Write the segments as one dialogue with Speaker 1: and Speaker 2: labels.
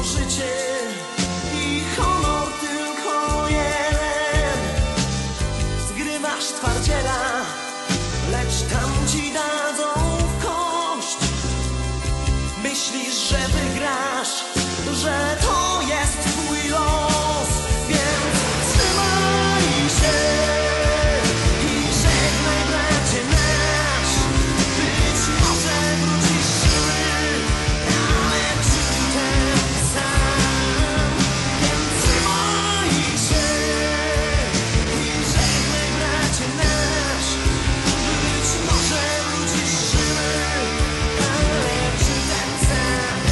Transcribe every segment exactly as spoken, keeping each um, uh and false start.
Speaker 1: to życie i honor tylko jeden. Zgrywasz twardziela, lecz tam ci dadzą w kość. Myślisz, że wygrasz, że to jest twój los, więc trzymaj się i żegnaj, bracie nasz. Być może wrócisz żywy, ale czy ten sam? Więc trzymaj się i żegnaj, bracie nasz. Być może wrócisz żywy, ale czy ten sam?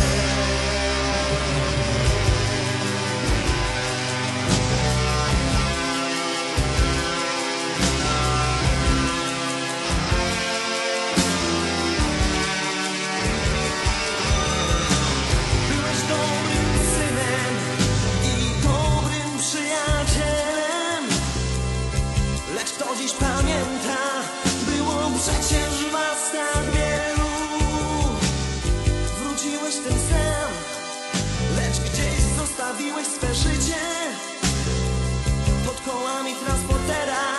Speaker 1: Byłeś dobrym synem i dobrym przyjacielem, lecz kto dziś pamięta, było przecież was tak wielu. Wróciłeś tym sam, lecz gdzieś zostawiłeś swe życie pod kołami transportera.